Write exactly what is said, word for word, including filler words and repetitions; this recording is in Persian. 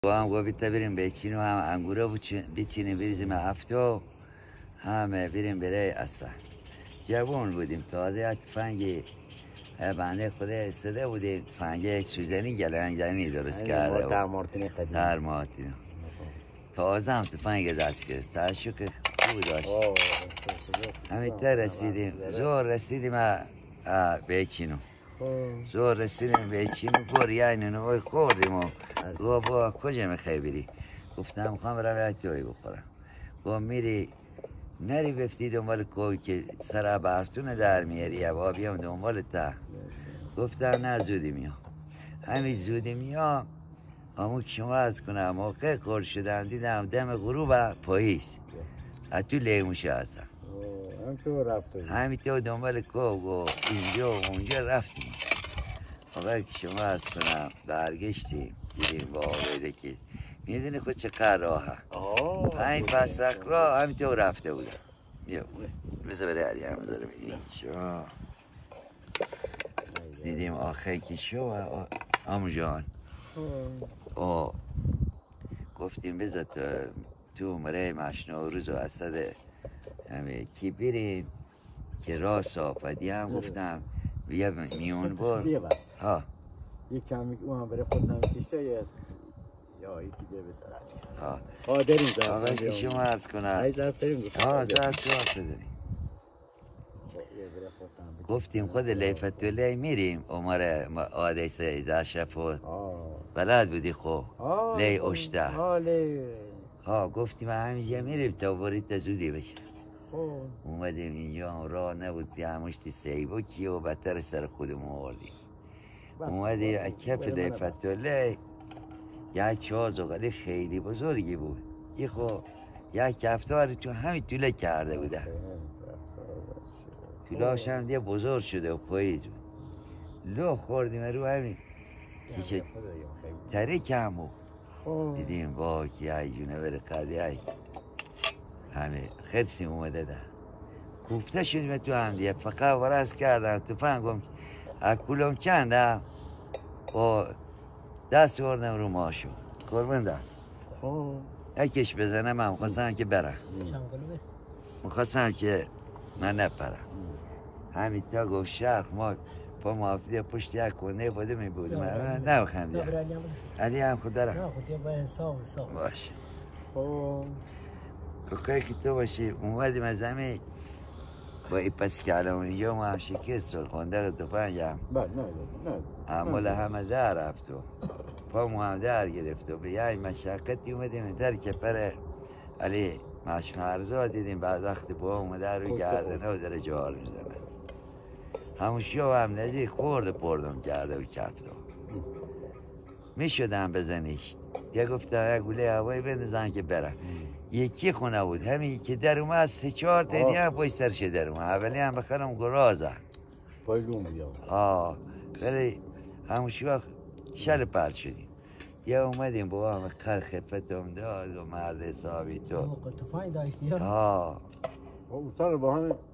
با هم گفت بریم بچینیم هم انگورا بچینیم بریزیم هفتو همه بریم برای اصلا جوان بودیم تازه تفنگی بنده خدا استده بودیم تفنگی سوزنی گلنگزنی درست کرده در مارتین قدیم در مارتین تازه هم تفنگ دست گرفت تشوک خوب داشت همیتر رسیدیم زور رسیدیم بچینو زور رسیدیم بچینو گوریه نوی خوردیم و گفت با کجا میخوای بری گفتم میخوام روی توی بخورم گفت میری نری بفتی دنبال کوی که سر برتون در میاری و بیام دنبال تا گفتم نه زودی میام همین زودی میام همون که شما از کنم موقع کار شدم دیدم دم غروب پاییز از تو لیموشه هستم همینطور دنبال کوه و اینجا و اونجا رفتیم موقع که شما از کنم برگشتیم دیدیم با آقایده که میدونی خود چقدر راهه پنج پسرک راه همینطور رفته بودم بیا بذار بره علی هم بذارم اینجا دیدیم آخه که شو آمو جان او گفتیم بذار تو تو مره مشنا روز و اسد همه کی بریم که راه صافدی هم گفتم بیا میون بار ها یک کمی اون هم بره خود نمیکشته یا یکی دیگه بتره ها ها داریم زرد آقای که شما عرض کنم های زرد داریم ها زرد شما داریم گفتیم خود لیفت ولی میریم عمر آدیس اشرف بلد بودی خو لی اشته ها گفتیم همینجا میریم تا برید تا زودی بشه اومدیم اینجا راه نبود که همشتی سیبو کیه و بدتر سر خودمون آوردیم اومدیم از کف لیفت ولی یک چهار زغالی خیلی بزرگی بود یه خو یک کفتار تو همین طوله کرده بوده طولاش هم دیگه بزرگ شده و پاییز بود لو خوردیم رو همین چیچه تره کم بود دیدیم با که یه جونه بره قده ای همه خرسی اومده ده کوفته شدیم تو هم دیگه فقط ورز کردم تو فنگم اکولم چنده با دست بردم رو ماشو قربان دست یکیش بزنم من خواستم که برم میخواستم که من نپرم همین تا گفت شرق ما پا محافظی پشت یک کنه بوده می بودیم من نمیخوام دیگه علی هم خود دارم باشه که که تو باشی اومدیم از همه با ای پس کلم اینجا ما هم شکست رو خونده تو پنجم عمال همه در رفت و پا مو هم در گرفت و به یه مشقتی اومدیم در که پر علی مشمرزا دیدیم بعد وقتی با اومده رو گردنه و در جوار میزنه همون شو هم نزدیک خورد پردم کرده و کفتو میشدم بزنیش یه گفته یک گوله هوایی بندازن که برم یکی خونه بود همین که در اومد سه چهار تا دیگه هم پشت سرش در اومد اولی هم بخرم گرازه پایلون بیا آه ولی همون شو شل پرد شدیم یه اومدیم با هم قد خفتم داد و مرد حسابی تو تو فاین داشتی ها اوتان با همه